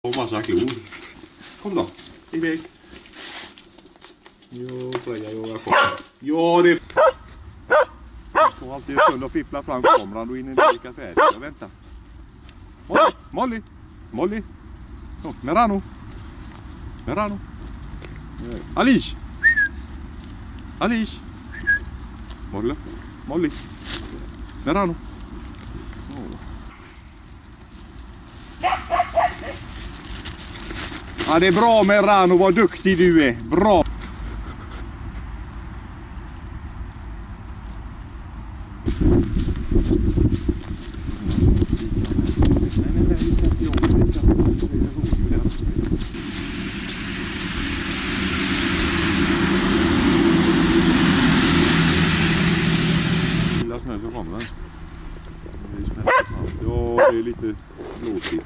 Och massa klor. Kom då, iväg. Jo, Freja, jag kommer. Ja, det... Jag står alltid full och fipplar fram kameran och in i en lika färg. Jag väntar. Molly! Molly! Så, Merano! Merano! Alice! Alice! Molly! Molly! Merano! Ja, det är bra Merano, vad duktig du är. Bra! Lilla snö så kommer den. Ja, det är lite blåsigt.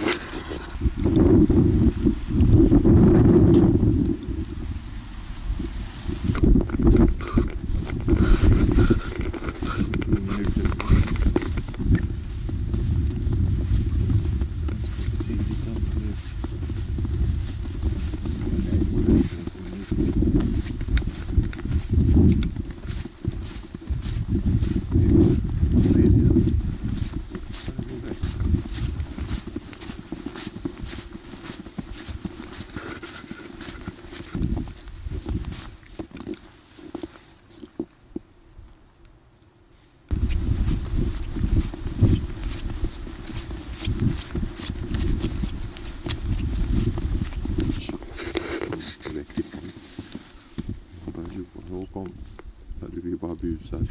Du är bara busad.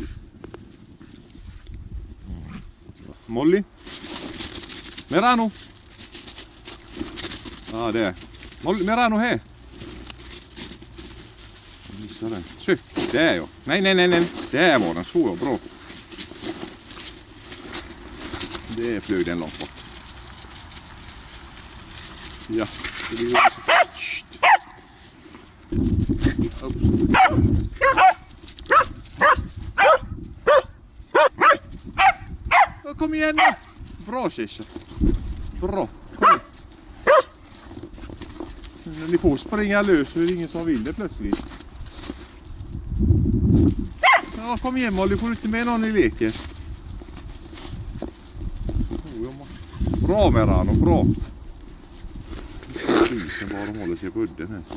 Molly. Merano. Ja, det är. Molly, Merano här. Jag missade den. Så, det är jag. Nej. Det var den. Så jag bra. Det flög den långt bort. Ja, det blir kom igen nu. Bra Kisha. Bra. Kom igen. Ni får springa lös så är det ingen som vill det plötsligt. Ja, kom igen Molly. Får du inte med någon i leken? Bra Merano, bra. Polisen bara de håller sig på udden här.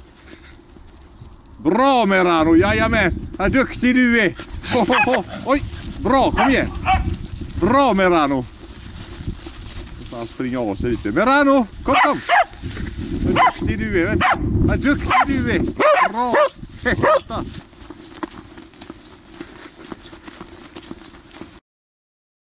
Bra Merano, jajamän. Vad duktig du är. Oj, bra, kom igen. Bra Merano. Han springer av sig lite. Merano, kom. Vad duktig du är, vänta. Vad duktig du är. Bra.